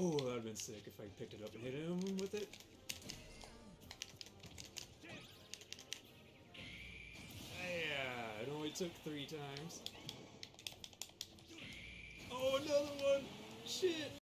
Oh, that would have been sick if I picked it up and hit him with it. Yeah, it only took 3 times. Oh, another one! Shit!